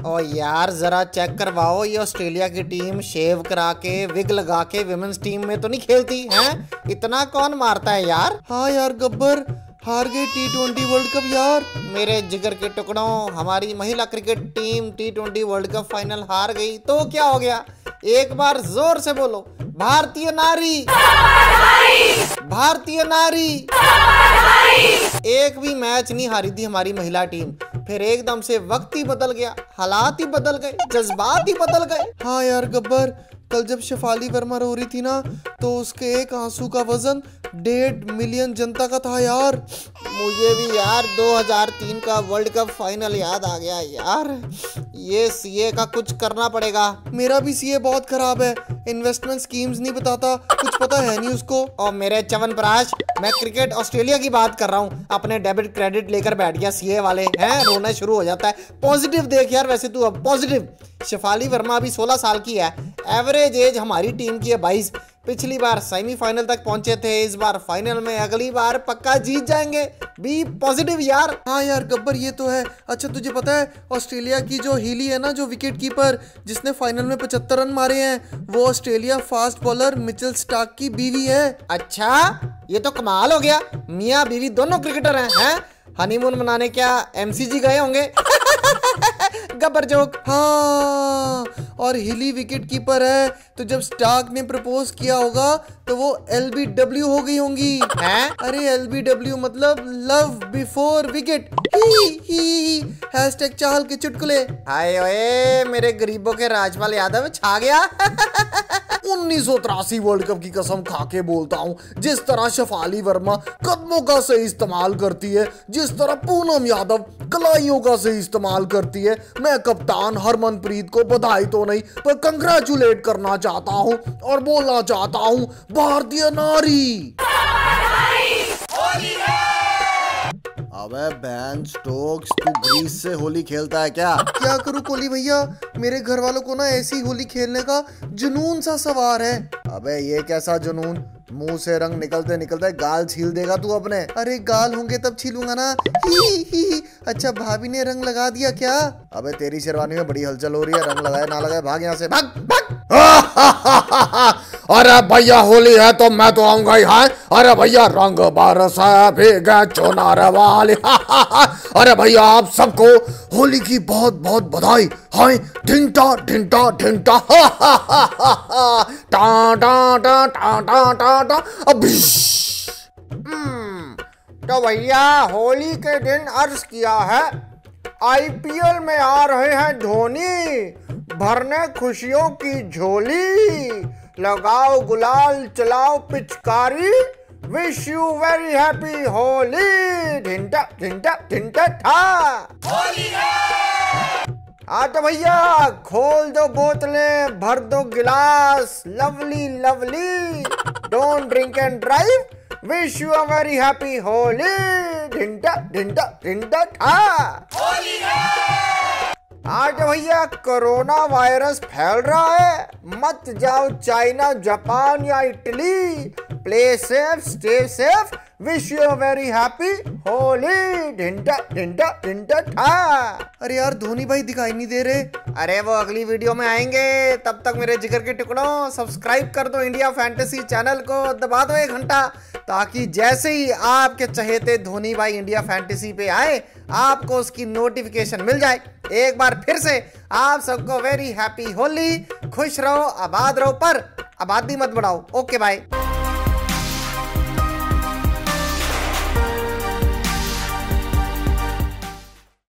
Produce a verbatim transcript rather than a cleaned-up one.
ओ यार जरा चेक करवाओ, ये ऑस्ट्रेलिया की टीम शेव करा के विग लगा के विमेंस टीम में तो नहीं खेलती हैं? इतना कौन मारता है यार। हाँ यार गब्बर, हार गए टी ट्वेंटी वर्ल्ड कप यार। मेरे जिगर के टुकड़ों, हमारी महिला cricket team T twenty world cup final हार गई तो क्या हो गया? एक बार जोर से बोलो, भारतीय नारी, भारतीय नारी। एक भी मैच नहीं हारी थी हमारी महिला टीम, फिर एकदम से वक्त ही बदल गया, हालात ही बदल गए, जज्बात ही बदल गए। हाँ यार गब्बर, कल जब शेफाली वर्मा रो रही थी ना, तो उसके एक आंसू का वजन डेढ़ मिलियन जनता का था यार। मुझे भी यार दो हज़ार तीन का वर्ल्ड कप फाइनल याद आ गया यार। ये सीए का कुछ करना पड़ेगा। मेरा भी सीए बहुत खराब है, इन्वेस्टमेंट स्कीम्स नहीं बताता, कुछ पता है नहीं उसको। और मेरे च्यवनप्राश, मैं क्रिकेट ऑस्ट्रेलिया की बात कर रहा हूँ। अपने डेबिट क्रेडिट लेकर बैठ गया सीए वाले हैं, रोना शुरू हो जाता है। पॉजिटिव देख यार, वैसे तू अब पॉजिटिव। शेफाली वर्मा अभी सोलह साल की है, एवरेज एज हमारी टीम की है बाईस। पिछली बार सेमीफाइनल तक पहुंचे थे, इस बार फाइनल में, अगली बार पक्का जीत जाएंगे। बी पॉजिटिव यार। हाँ यार गब्बर, ये तो है। अच्छा तुझे पता है ऑस्ट्रेलिया की जो हीली है ना, जो विकेट कीपर जिसने फाइनल में पचहत्तर रन मारे हैं, वो Australia fast bowler Mitchell Starc की बीवी है। अच्छा, ये तो कमाल हो गया। मियाँ बीवी दोनों क्रिकेटर हैं हैं? हनीमून मनाने क्या एमसीजी गए होंगे? गब्बर जोक। हाँ, और हिली विकेट कीपर है, तो जब स्टार्क ने प्रपोज किया होगा तो वो एलबीडब्ल्यू हो गई होंगी। हैं? अरे एलबीडब्ल्यू मतलब लव बिफोर विकेट। ही ही हैशटैग चाहल के चुटकुले। हाय ओए, मेरे गरीबों के राजपाल यादव छा गया। उन्नीस सौ तिरासी वर्ल्ड कप की कसम खा के बोलता हूँ, जिस तरह शेफाली वर्मा कदमों का सही इस्तेमाल करती है, जिस तरह पूनम यादव कलाइयों का सही इस्तेमाल करती है, मैं कप्तान हरमनप्रीत को बधाई तो नहीं पर कंग्रेचुलेट करना चाहता हूँ और बोलना चाहता हूँ, भारतीय नारी। अबे बैन स्टोक्स, तू ग्रीस से होली खेलता है क्या? क्या करूं कोहली भैया, मेरे घर वालों को ना ऐसी होली खेलने का जुनून सा सवार है। अबे ये कैसा जुनून? मुंह से रंग निकलते निकलते गाल छील देगा तू अपने। अरे गाल होंगे तब छीलूंगा ना। ही ही ही। अच्छा भाभी ने रंग लगा दिया क्या? अबे तेरी शेरवानी में बड़ी हलचल हो रही है, रंग लगाए ना लगाए, भाग यहाँ से, भाग भाग। अरे भैया होली है तो मैं तो आऊंगा ही। हाँ अरे भैया रंग बरस भीगे चुनार वाली। अरे भैया आप सबको होली की बहुत बहुत बधाई। हाय ढिंटा ढिंटा ढिंटा। टा टा टा टा टा टा टा। तो भैया होली के दिन अर्ज किया है, आईपीएल में आ रहे हैं धोनी, भरने खुशियों की झोली, लगाओ गुलाल चलाओ पिचकारी, wish you very happy Holi. ढिंटा ढिंटा ढिंटा था होली है। हाँ तो भैया खोल दो बोतलें, भर दो गिलास, lovely lovely, don't drink and drive, wish you a very happy Holi. ढिंटा ढिंटा ढिंटा था होली है। आज भैया कोरोना वायरस फैल रहा है, मत जाओ चाइना जापान या Italy, play safe stay safe, wish you a very happy Holi. ढिंटा ढिंटा ढिंटा था। अरे यार धोनी भाई दिखाई नहीं दे रहे। अरे वो अगली वीडियो में आएंगे, तब तक मेरे जिगर के टुकड़ों सब्सक्राइब कर दो इंडिया फैंटेसी चैनल को, दबा दो एक घंटा, ताकि जैसे ही आपके चहेते धोनी भाई इंडिया फैंटेसी पे आए आपको उसकी नोटिफिकेशन मिल जाए। एक बार फिर से आप सबको वेरी हैप्पी होली, खुश रहो आबाद रहो, पर आबादी मत बढ़ाओ। Okay bye.